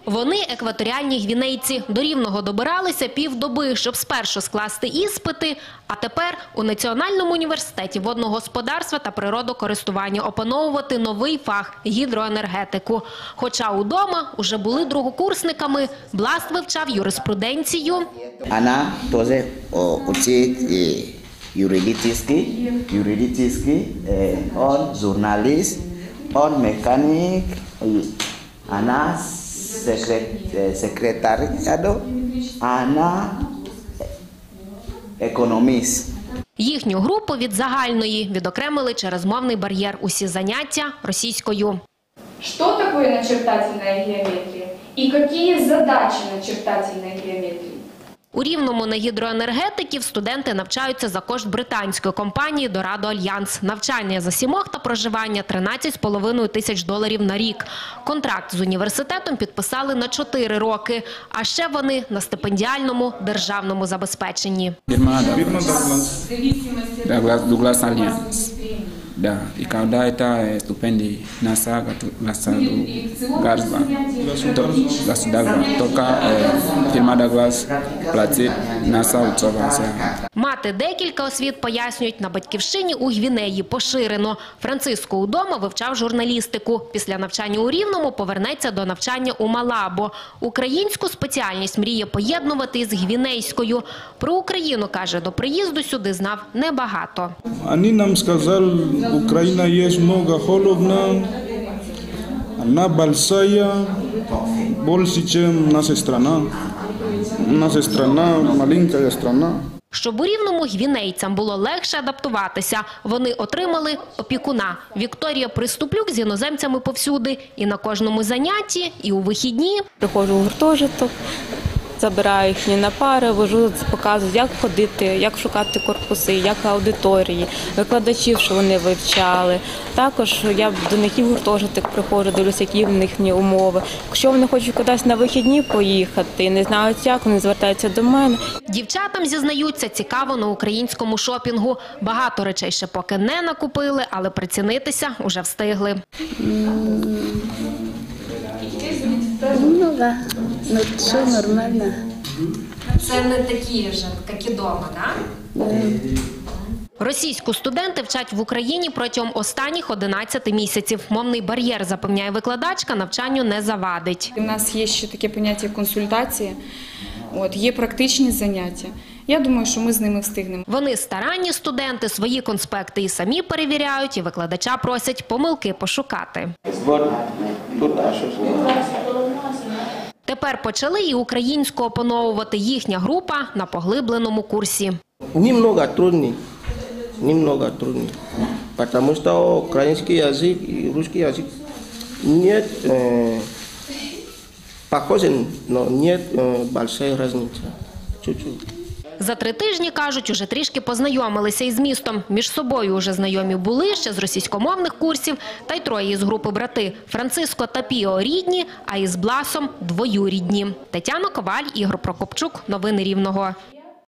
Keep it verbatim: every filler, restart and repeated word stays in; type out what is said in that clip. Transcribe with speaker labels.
Speaker 1: Вони екваторіальні гвінейці. До Рівного добиралися півдоби, щоб спершу скласти іспити, а тепер у Національному університеті водного господарства та природокористування опановувати новий фах – гідроенергетику. Хоча удома уже були другокурсниками, Бласт вивчав юриспруденцію.
Speaker 2: Вона теж вчить юридичний, юридичний, он журналіст, он механік, вона секретаріату, вона економіст.
Speaker 1: Їхню групу від загальної відокремили через мовний бар'єр. Усі заняття російською.
Speaker 3: Що таке начертательна геометрія? І які задачі начертательної геометрії?
Speaker 1: У Рівному на гідроенергетиків студенти навчаються за кошт британської компанії «Дорадо Альянс». Навчання за сімох та проживання – тринадцять з половиною тисяч доларів на рік. Контракт з університетом підписали на чотири роки. А ще вони на стипендіальному державному забезпеченні.
Speaker 4: Douglas Alliance. Da, ikaw ita stipendi nasa nasa Garzba. Gasudaga toka firma Douglas платить nasa ucovasa.
Speaker 1: Мати декілька освіт, пояснюють, на батьківщині у Гвінеї поширено. Франциско удома вивчав журналістику. Після навчання у Рівному повернеться до навчання у Малабо. Українську спеціальність мріє поєднувати із гвінейською. Про Україну, каже, до приїзду сюди знав небагато.
Speaker 5: Вони нам сказали, Україна є много холодна, вона большая, більше, ніж наша країна. Наша країна маленька країна.
Speaker 1: Щоб у Рівному гвінейцям було легше адаптуватися, вони отримали опікуна. Вікторія Приступлюк з іноземцями повсюди. І на кожному занятті, і у вихідні.
Speaker 6: Приходжу в гуртожиток, забираю їхні на пари, вожу, показую, як ходити, як шукати корпуси, як аудиторії, викладачів, що вони вивчали. Також я до них і в гуртожиток приходжу, дивлюся, які в них умови. Якщо вони хочуть кудись на вихідні поїхати, не знають як, вони звертаються до мене.
Speaker 1: Дівчатам, зізнаються, цікаво на українському шопінгу. Багато речей ще поки не накупили, але прицінитися уже встигли.
Speaker 7: Ну, да. Ну, все нормально.
Speaker 1: Це не такі ж, як і вдома, так? Російську студенти вчать в Україні протягом останніх одинадцяти місяців. Мовний бар'єр, запевняє викладачка, навчанню не завадить.
Speaker 3: У нас є ще таке поняття консультації, от, є практичні заняття. Я думаю, що ми з ними встигнемо.
Speaker 1: Вони старанні студенти, свої конспекти і самі перевіряють, і викладача просять помилки пошукати. Тепер почали і українську опановувати. Їхня група на поглибленому курсі.
Speaker 8: Немного трудний, немного трудний, потому что украинский язык и русский язык нет э, похожи, но нет э, большой разницы, чуть-чуть.
Speaker 1: За три тижні, кажуть, уже трішки познайомилися із містом. Між собою уже знайомі були ще з російськомовних курсів, та й троє із групи брати. Франциско та Піо – рідні, а із Бласом – двоюрідні. Тетяна Коваль, Ігор Прокопчук. Новини Рівного.